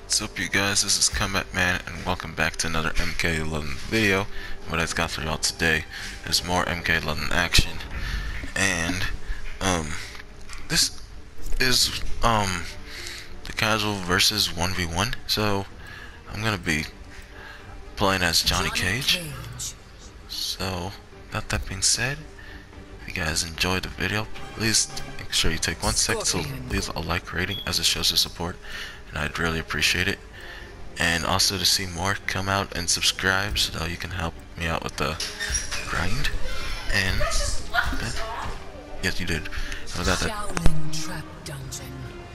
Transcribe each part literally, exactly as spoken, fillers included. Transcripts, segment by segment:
What's up, you guys? This is Combat Man, and welcome back to another M K eleven video. What I've got for y'all today is more M K eleven action, and um, this is um the casual versus one v one. So I'm gonna be playing as Johnny Cage. So, without that being said, if you guys enjoyed the video, please make sure you take one sec to leave a like rating, as it shows your support, and I'd really appreciate it. And also to see more, come out and subscribe so that you can help me out with the grind. And that, yes, you did. And without that, Shaolin Trap Dungeon.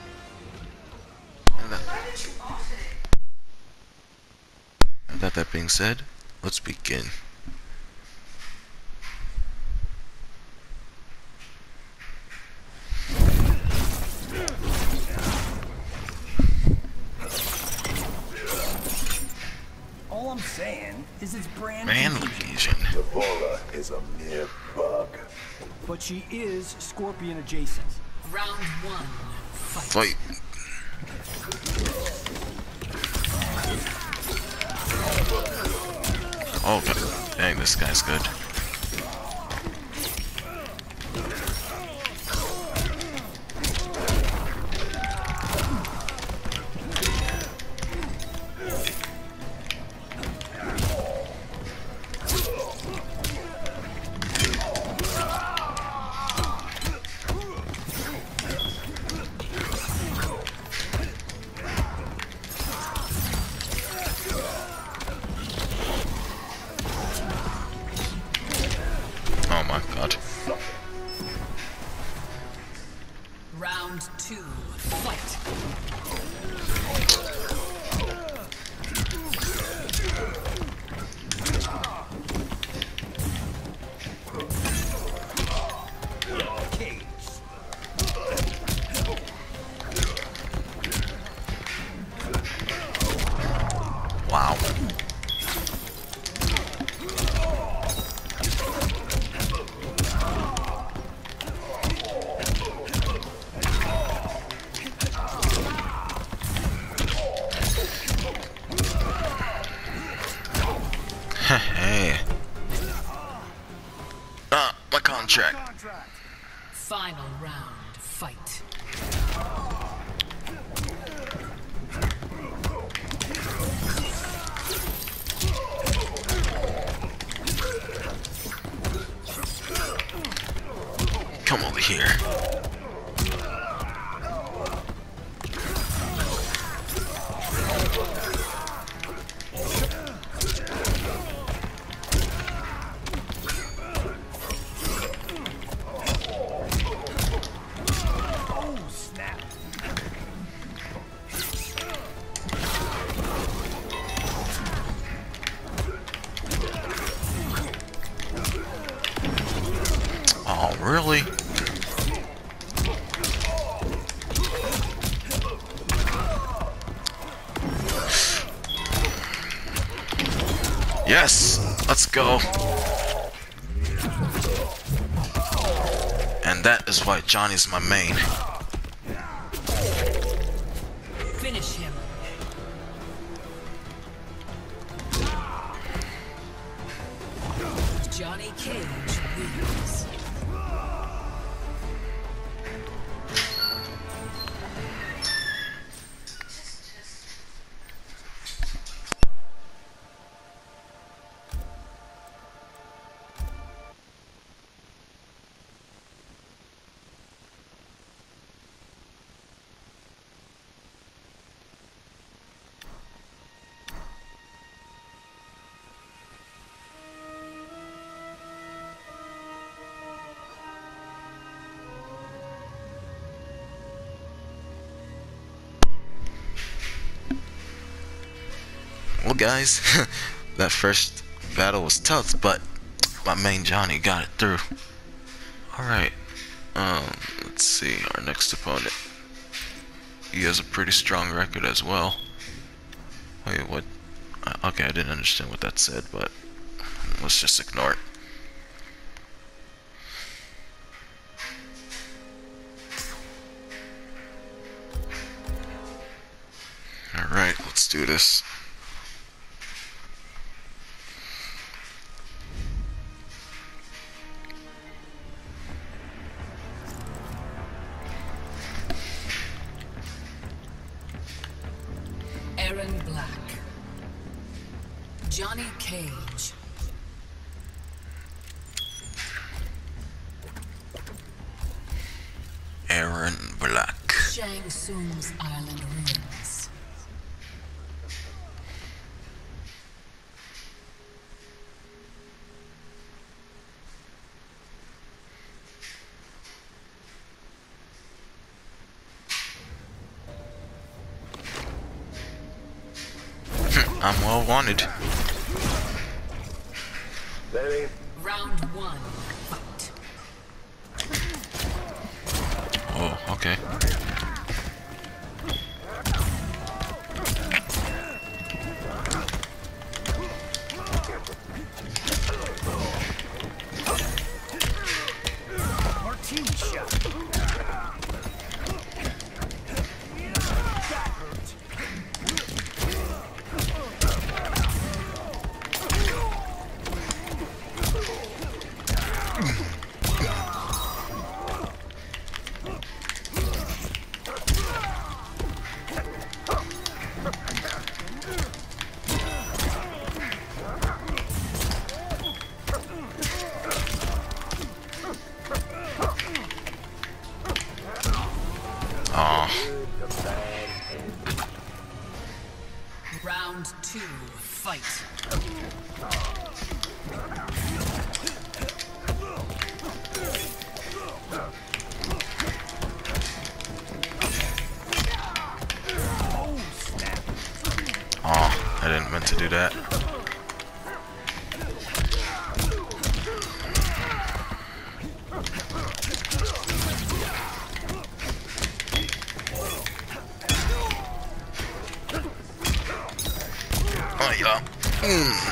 and that, without that being said, let's begin. All I'm saying is it's brand Man new, Legion. Deborah is a mere bug. but she is Scorpion adjacent. Round one. Fight. Fight. Oh god, dang, this guy's good. Oh my god. Round two. Fight. Cage. Wow. Hey. Ah, my contract. Contract. Final round. Fight. Come over here. Oh, snap. Oh, really? Yes! Let's go! And that is why Johnny's my main. Finish him. Johnny Cage wins. Well, guys, that first battle was tough, but my main Johnny got it through. Alright, um, let's see, our next opponent. He has a pretty strong record as well. Wait, what? Uh, Okay, I didn't understand what that said, but let's just ignore it. Alright, Let's do this. Aaron Black. Johnny Cage. Aaron Black. Shang Tsung's Island Ruins. I'm well wanted. That ain't Round one. Fight. Oh, okay. Martini shot. That hurt. Oh, Round two. Fight. Oh, snap. oh, I didn't meant to do that. Oh yeah. Mm.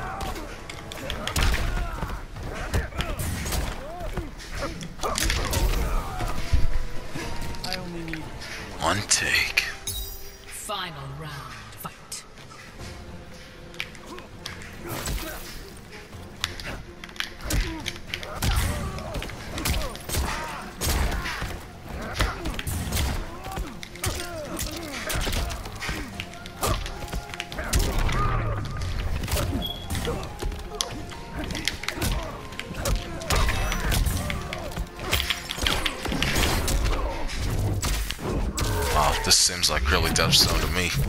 I only need One take. Final round. Fight. Wow, this seems like really Death Zone to me.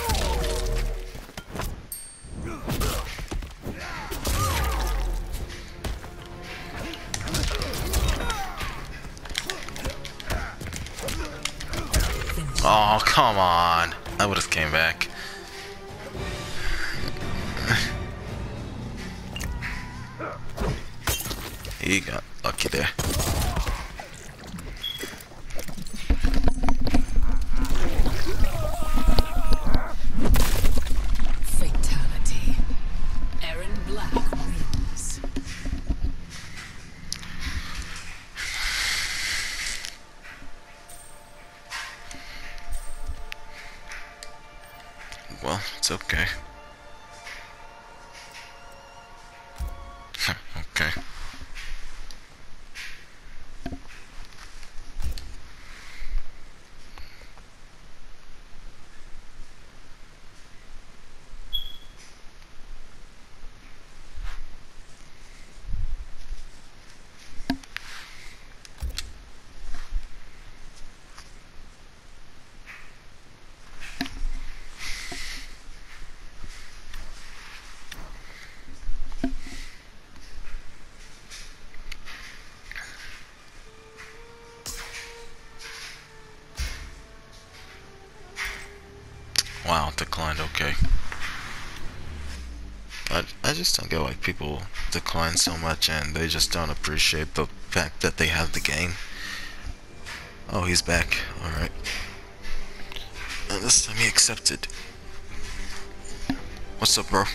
Oh, come on. I would have came back. He got lucky there. Fatality. Aaron Black wins. Well, it's okay. Okay. Wow, declined, okay. I, I just don't get why people decline so much and they just don't appreciate the fact that they have the game. Oh, he's back. Alright. And this time he accepted. What's up, bro?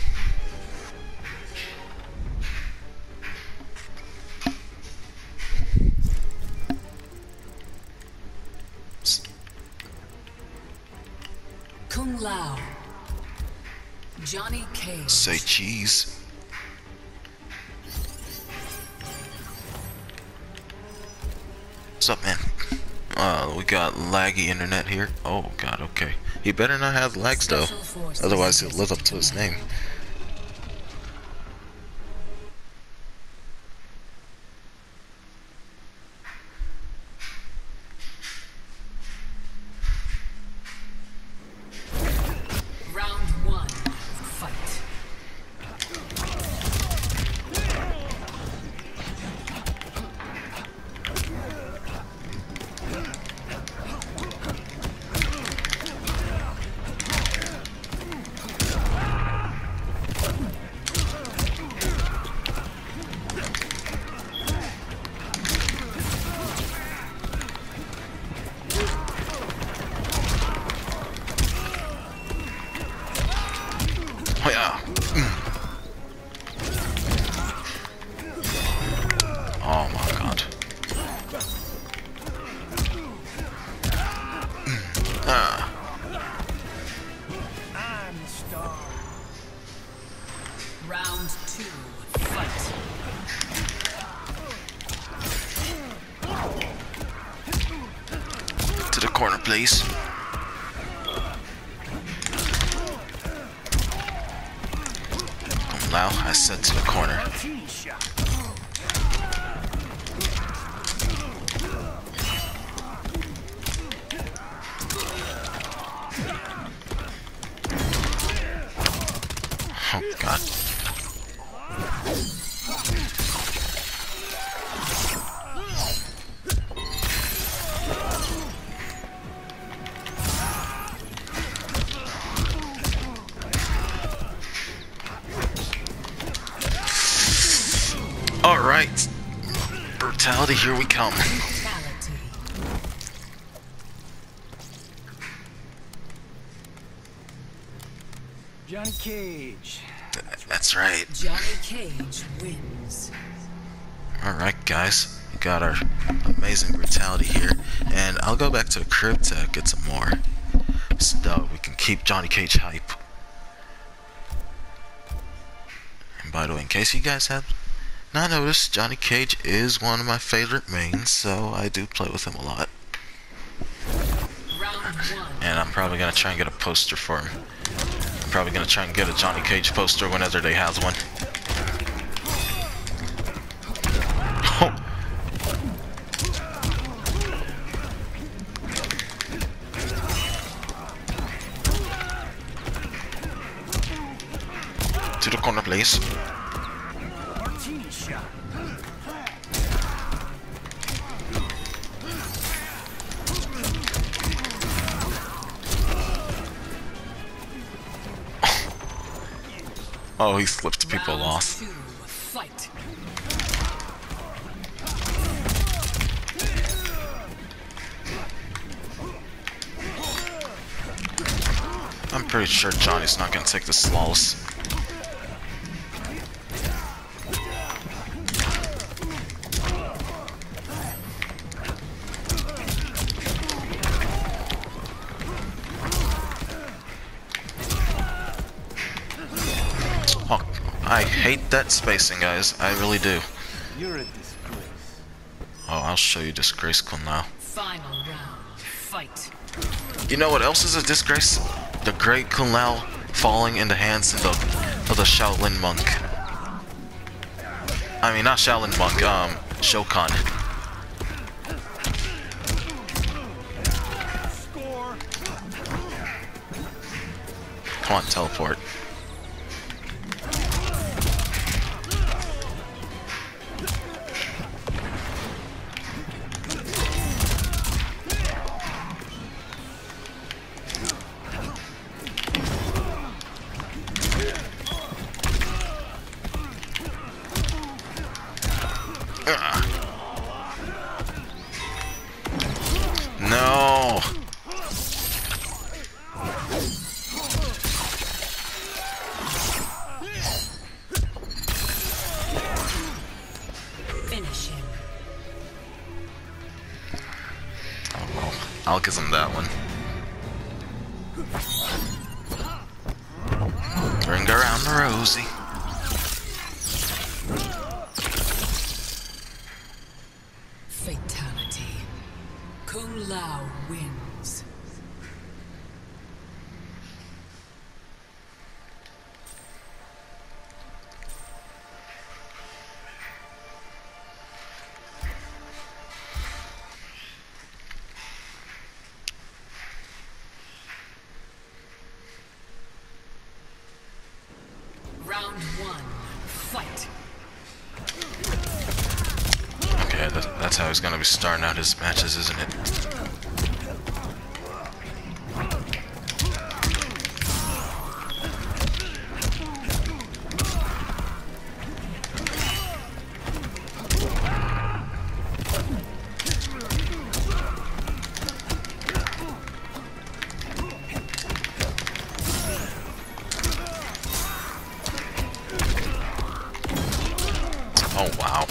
Kung Lao. Johnny Cage. Say cheese. What's up, man? Uh, we got laggy internet here. Oh god, okay. He better not have lags though, otherwise he'll live up to his name. Round one, fight. Oh yeah. Mm. Oh my god. Mm. Ah. I'm the star. Round two, fight. To the corner, please. Come now, I said to the corner. Martini shot. Oh god. Alright. Brutality, here we come. Fatality. Johnny Cage. That's right. Johnny Cage wins. Alright guys, we got our amazing brutality here, and I'll go back to the crib to get some more, so we can keep Johnny Cage hype. And by the way, in case you guys have not noticed, Johnny Cage is one of my favorite mains, so I do play with him a lot. Round one. And I'm probably gonna try and get a poster for him. I'm probably gonna try and get a Johnny Cage poster whenever they have one. Oh. To the corner, please. Martini shot. Oh, he flipped people Round off. two, fight. I'm pretty sure Johnny's not gonna take this flawless. Oh, I hate that spacing, guys. I really do. You're a disgrace. Oh, I'll show you disgraceful now. Final round, fight. You know what else is a disgrace? The great Kung Lao falling in the hands of the of the Shaolin monk. I mean, not Shaolin monk. Um, Shokan. Score. Come on, teleport. Ugh. No. Finish him. Oh, well, I'll give him that one. Ring around the rosy. Fatality. Kung Lao wins. Round one, fight. Okay, that, that's how he's gonna be starting out his matches, isn't it? Oh, wow.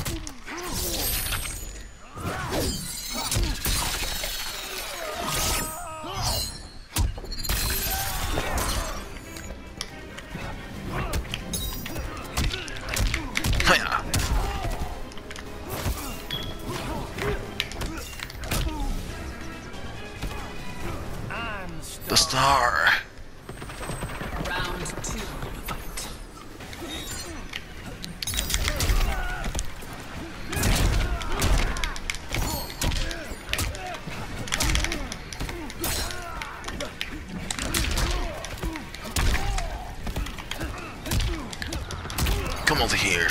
Hiya. I'm The star. Round two, fight. Come over here.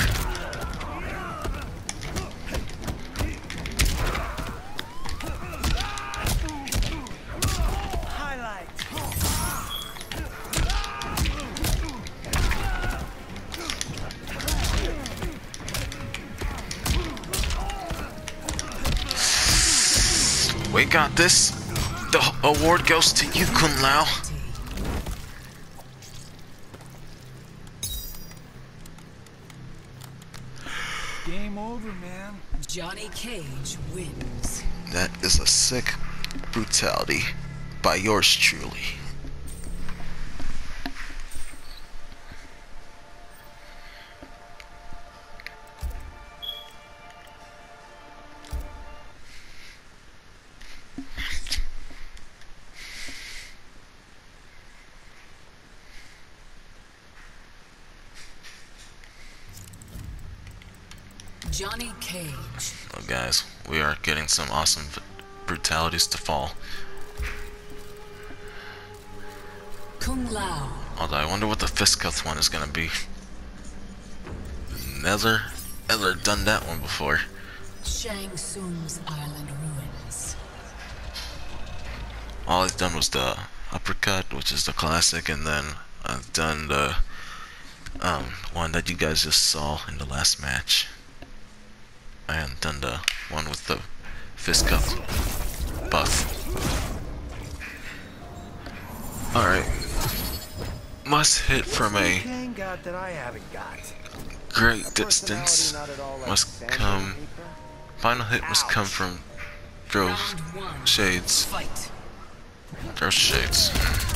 highlight. We got this. The award goes to you, Kung Lao. Game over, man. Johnny Cage wins. That is a sick brutality by yours truly. Johnny Cage. Well, guys, we are getting some awesome brutalities to fall. Kung Lao. Although I wonder what the fisticuffs one is gonna be. Never ever done that one before. Shang Tsung's Island Ruins. All I've done was the uppercut, which is the classic, and then I've done the um, one that you guys just saw in the last match. I haven't done the one with the fist cup buff. Alright. Must hit from a Kang got that I haven't got. great A distance. personality not at all like Must Sandra come. Reaper. Final hit must come Ouch. from throw Round one, shades. fight. Throw shades.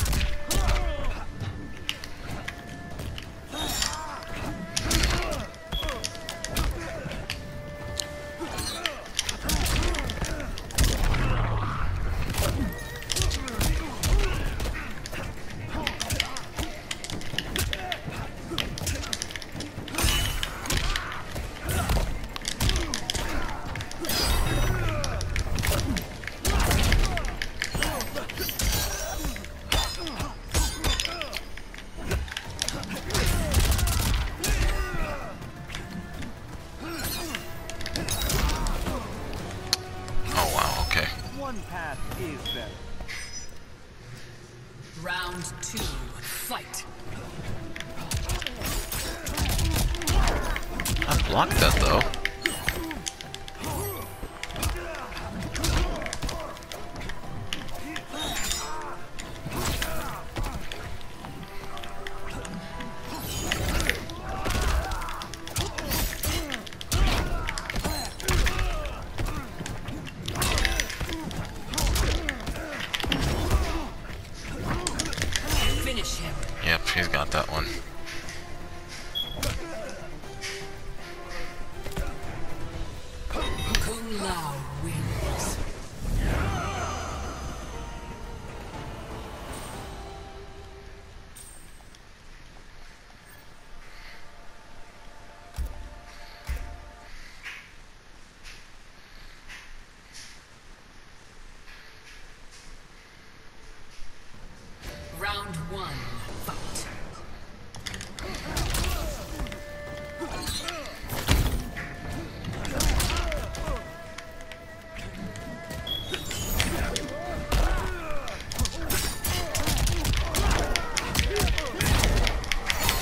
One path is better. Round two, fight. I blocked that though. Finish him. Yep, he's got that one.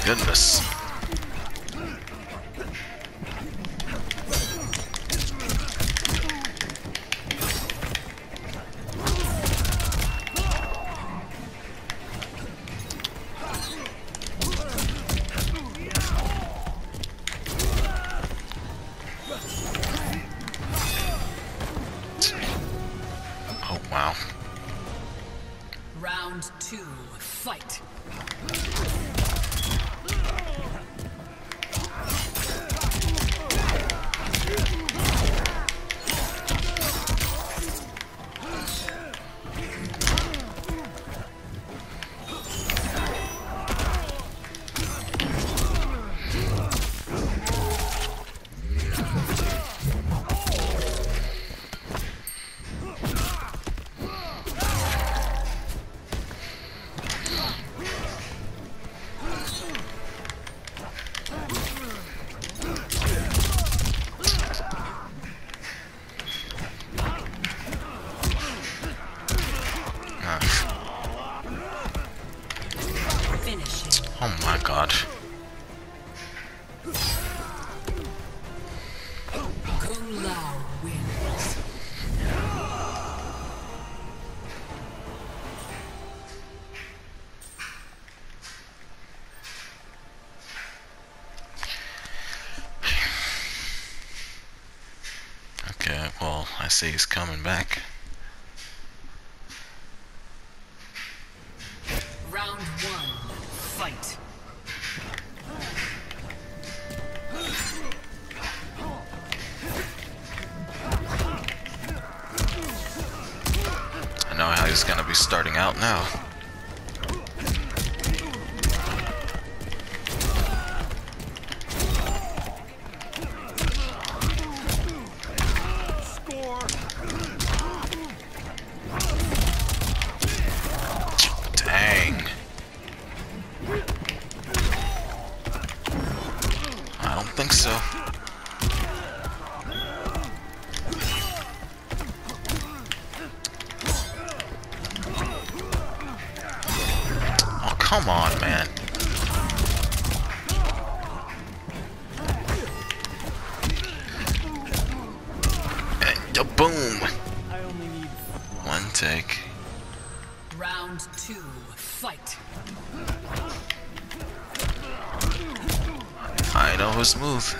goodness. Oh, wow. Round two, fight. Oh my god. Kung Lao wins. Okay, well, I see he's coming back. Round one, fight. I know how he's gonna be starting out now. Dang. I don't think so. Oh, come on, man. And boom. I only need One take. Round two, fight. I know his move.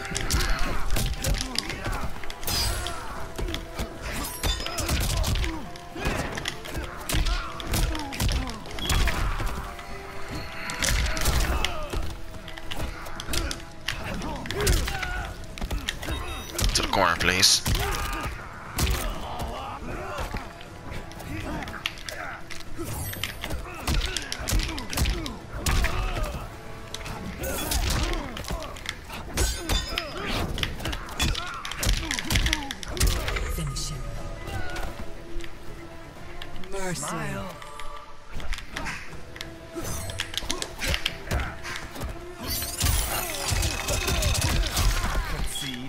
To the corner, please. Finish him. Mercy. concede.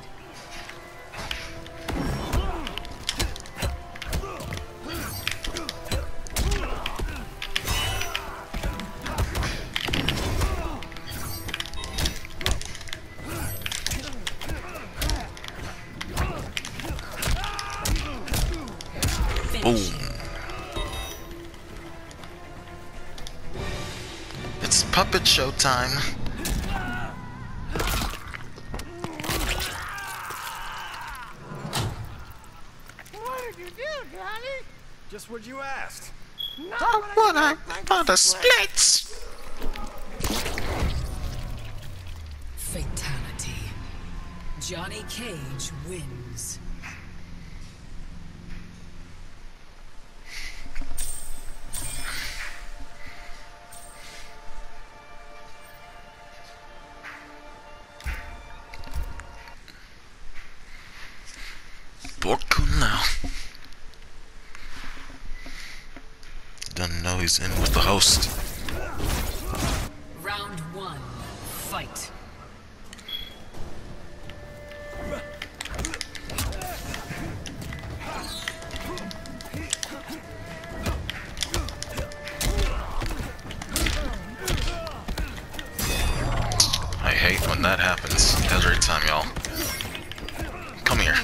Boom. It's puppet show time. What did you do, Johnny? Just what you asked. I wanna buy the splits. Fatality. Johnny Cage wins. Kung Lao. Doesn't know he's in with the host. Round one, fight. that happens every time, y'all. Come here.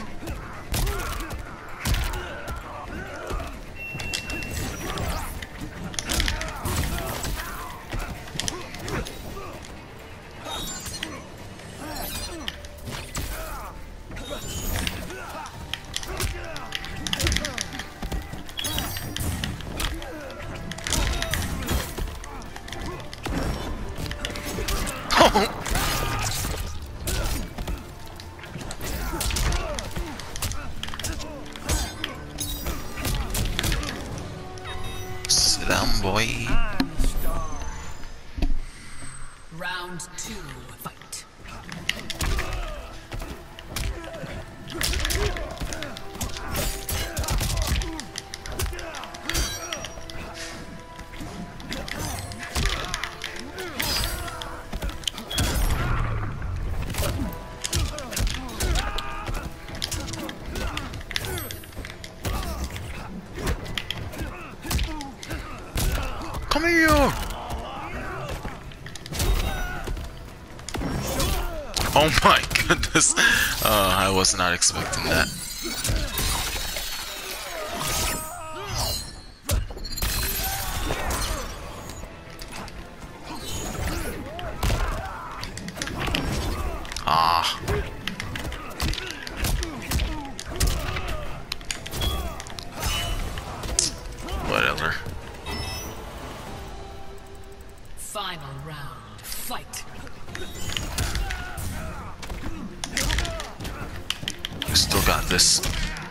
Sit down, boy. Round two, fight. Come here! Oh my goodness! Uh, I was not expecting that. Ah. Whatever. Final round, fight. We still got this.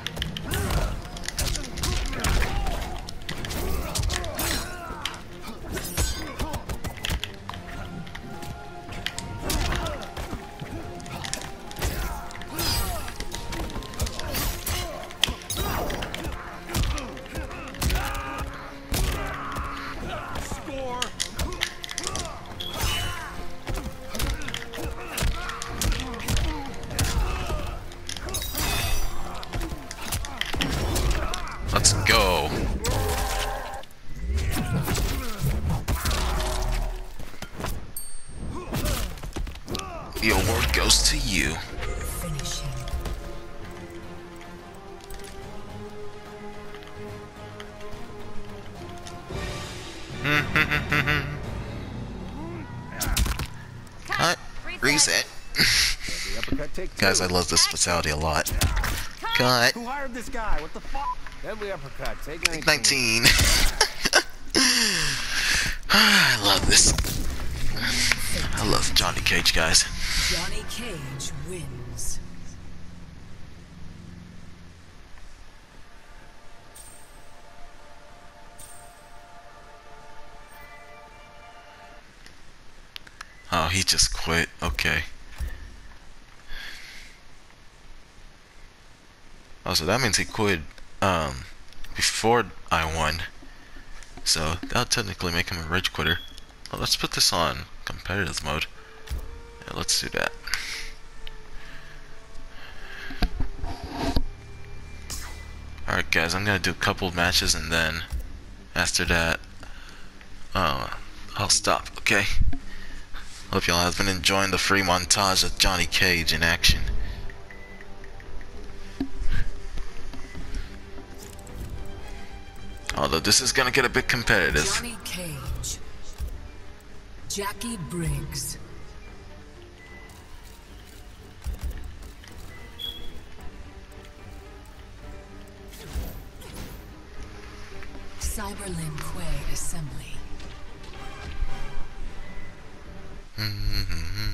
Let's go. The award goes to you. Finish him. Cut. Reset. Guys, I love this fatality a lot. Cut. Who hired this guy? What the fuck? Deadly uppercut. Take nineteen. I love this. I love Johnny Cage, guys. Johnny Cage wins. Oh, he just quit. Okay. Oh, so that means he quit um, before I won. So that'll technically make him a rage quitter. Well, let's put this on competitive mode. Yeah, let's do that. Alright guys, I'm gonna do a couple matches and then after that, uh, I'll stop, okay? Hope y'all have been enjoying the free montage of Johnny Cage in action. Although this is gonna get a bit competitive. Johnny Cage. Jackie Briggs. Cyberlin Quay Assembly. Mm-hmm.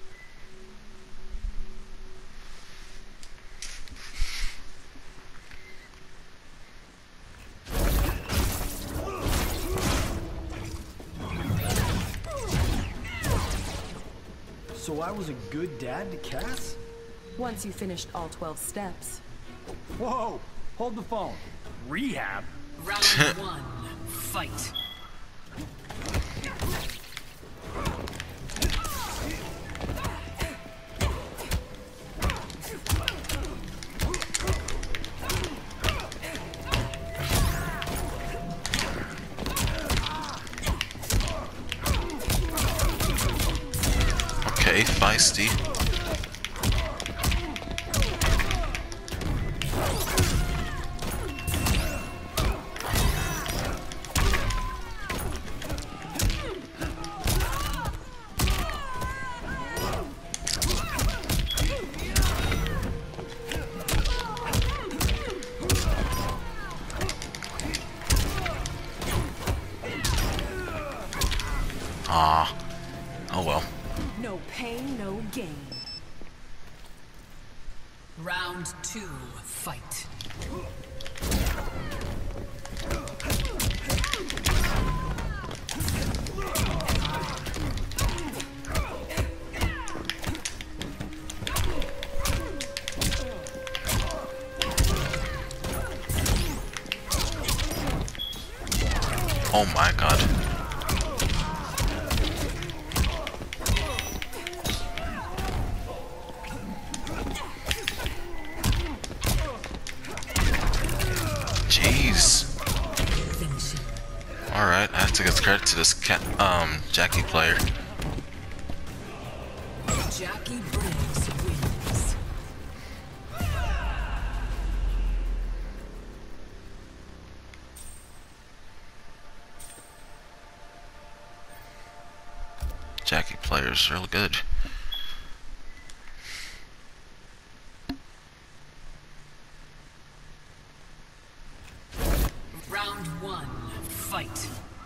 So I was a good dad to Cass? Once you finished all twelve steps. Whoa! Hold the phone. Rehab? Round one, fight. Okay. Stay feisty. Ah, oh well. No pain, no gain. Round two, fight. Oh my god. Jeez. Alright, I have to give credit to this cat, um, Jackie player. Jackie Briggs wins. Jackie player is real good. Round one, fight.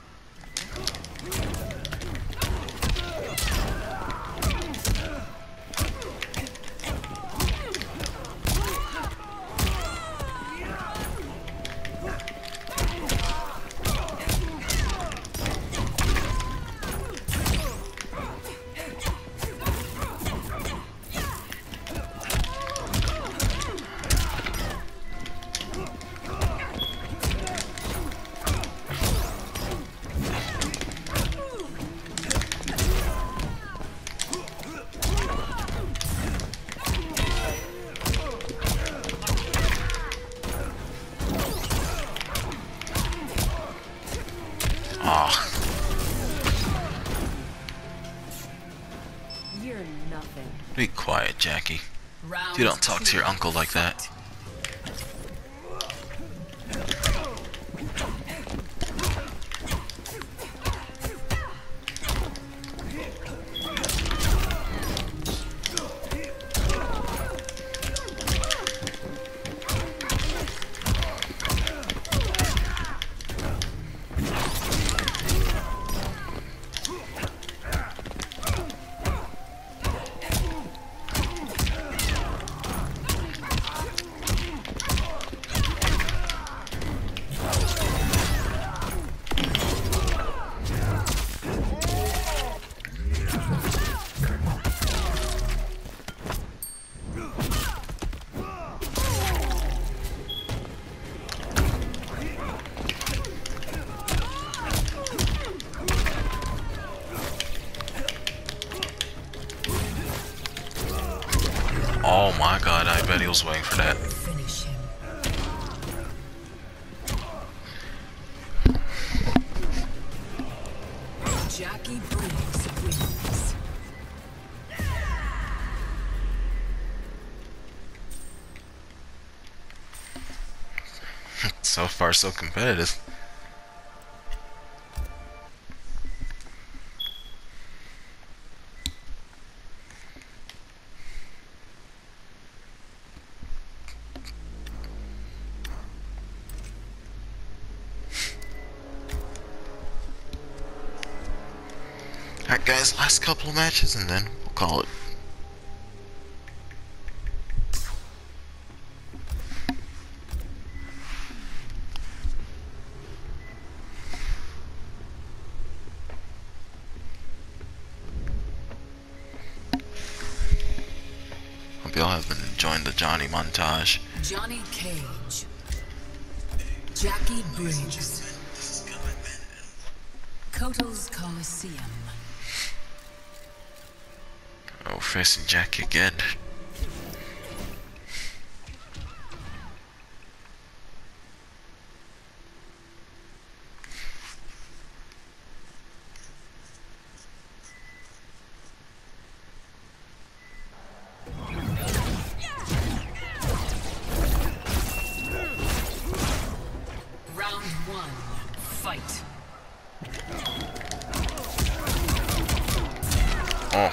Ah, You're nothing. be quiet, Jackie. Round You don't talk to two, your uncle like that. fight. Oh my god, I bet he was waiting for that. Finish him. Jackie Briggs wins. So far, so competitive. Alright guys, last couple of matches and then we'll call it. Hope y'all have been enjoying the Johnny montage. Johnny Cage. Jackie Briggs. Kotal's Coliseum. Oh, facing Jackie again. fight. Oh.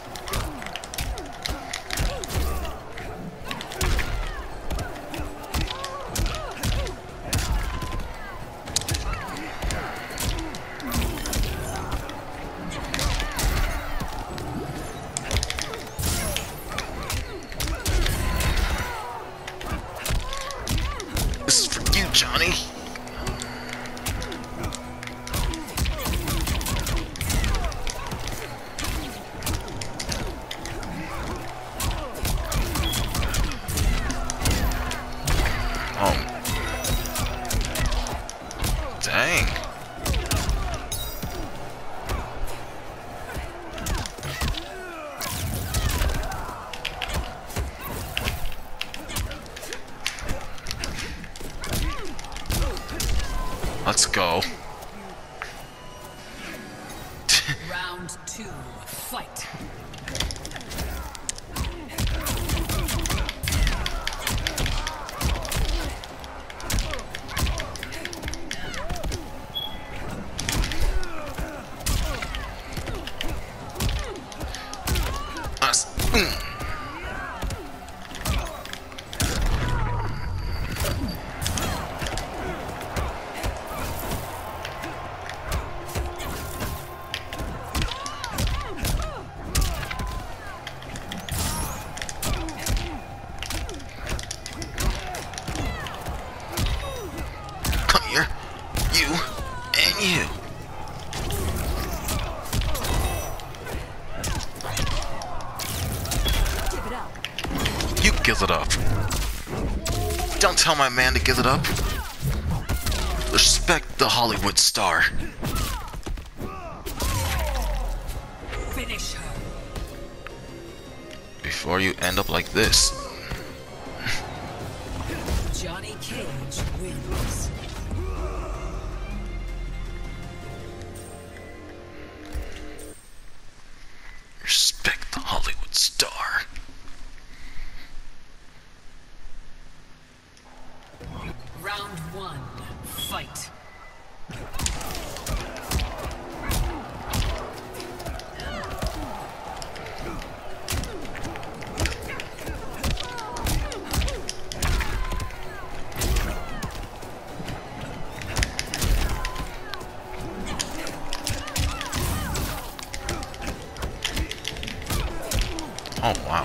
This is for you, Johnny. Oh. Dang. Let's go. Round two, fight. Us. Mm. Come here, you and you. Give it up. You give it up. Don't tell my man to give it up. Respect the Hollywood star. Finish her. Before you end up like this. Johnny Cage wins. Respect the Hollywood star. Round one, fight. Oh wow.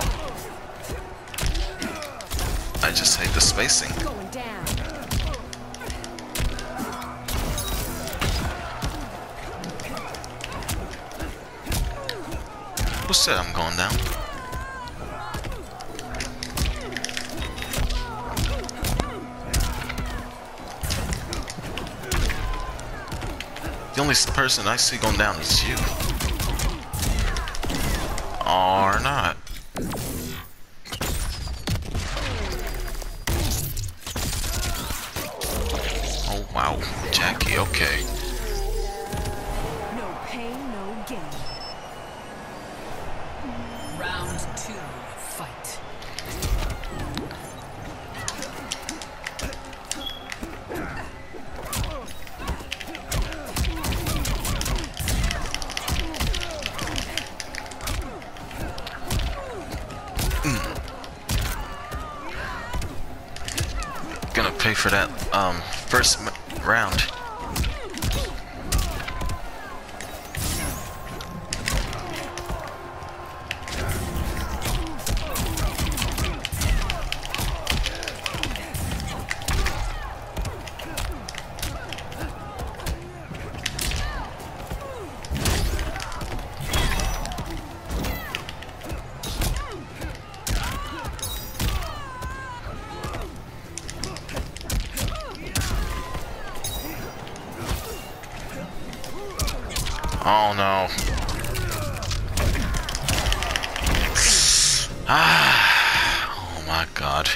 I just hate the spacing. Going down. Who said I'm going down? The only person I see going down is you. Or not. Oh wow, Jackie, okay. No pain, no gain. Round two, fight. Gonna pay for that um first m round. Oh no. Ah, oh my god.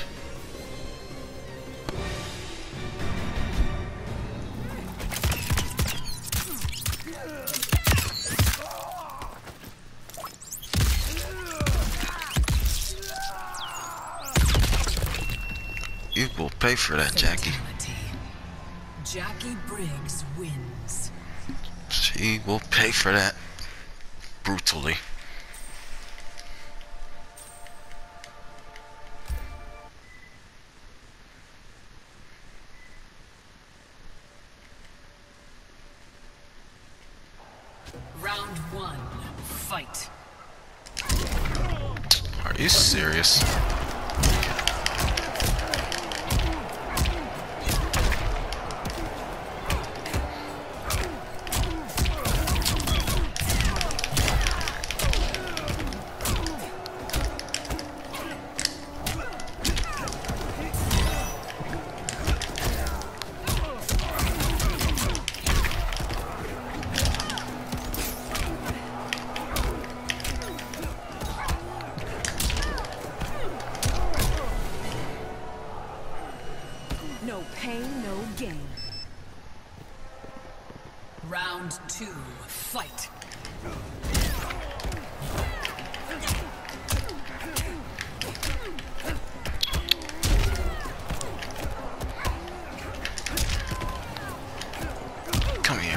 You will pay for that, Jackie. Fatality. Jackie Briggs wins. She will pay for that brutally. Round one, fight. Are you serious? No pain, no gain. Round two, fight. Come here.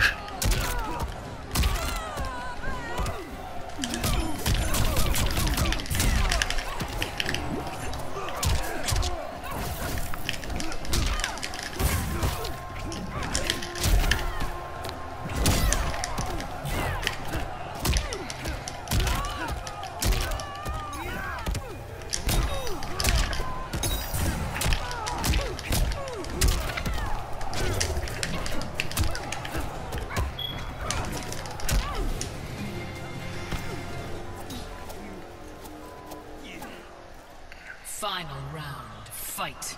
Final round, fight.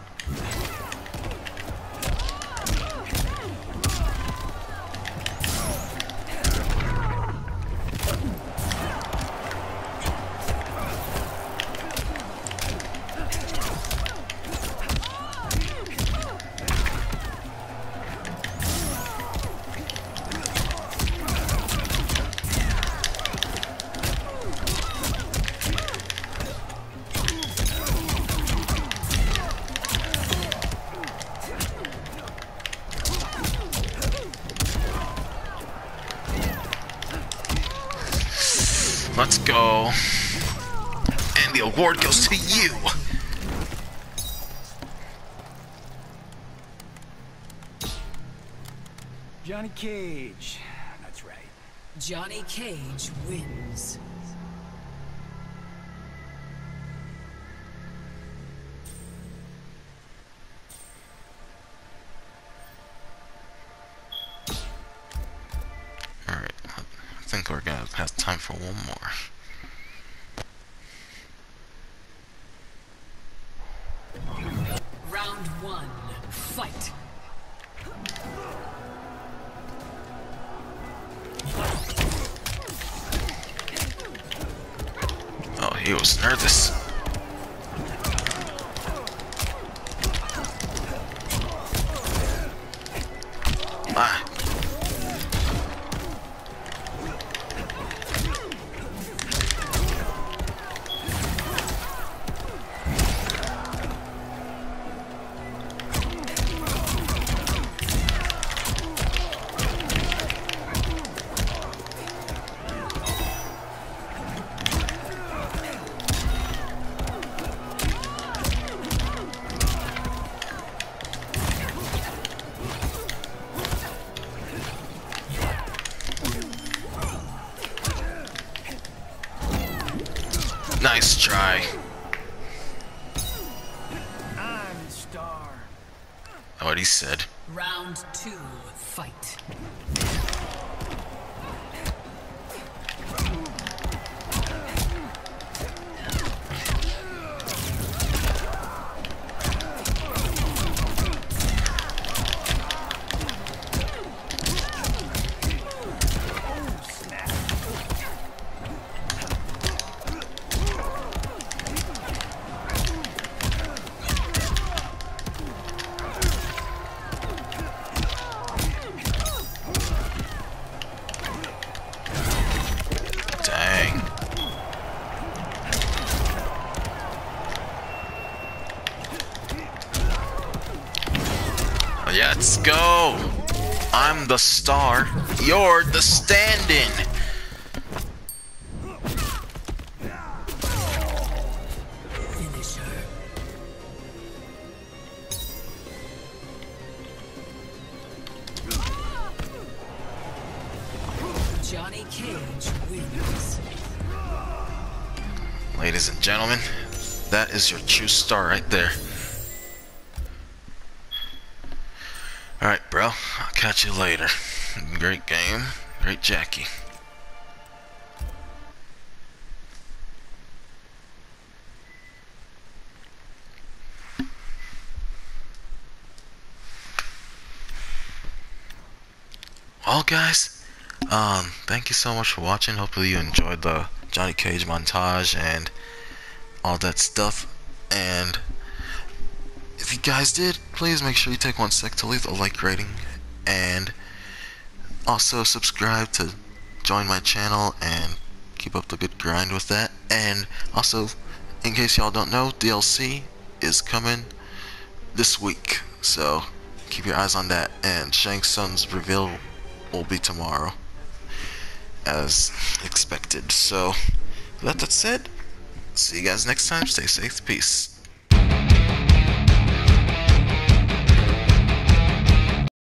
Let's go. And the award goes to you. Johnny Cage. That's right. Johnny Cage wins. Alright, I think we're gonna have time for one more. Round one, fight. Oh, he was nervous. Ah. Nice try. I'm the star. What he said. Round two, fight. go. I'm the star. You're the stand-in. Finish her. Johnny Cage wins. Ladies and gentlemen, that is your true star right there. Alright, bro. I'll catch you later. Great game. Great Jackie. Well, guys, um, thank you so much for watching. Hopefully you enjoyed the Johnny Cage montage and all that stuff. And if you guys did, please make sure you take one sec to leave a like rating, and also subscribe to join my channel and keep up the good grind with that. And also, in case y'all don't know, D L C is coming this week, so keep your eyes on that. And Shang Tsung's reveal will be tomorrow, as expected. So, with that said, see you guys next time. Stay safe. Peace.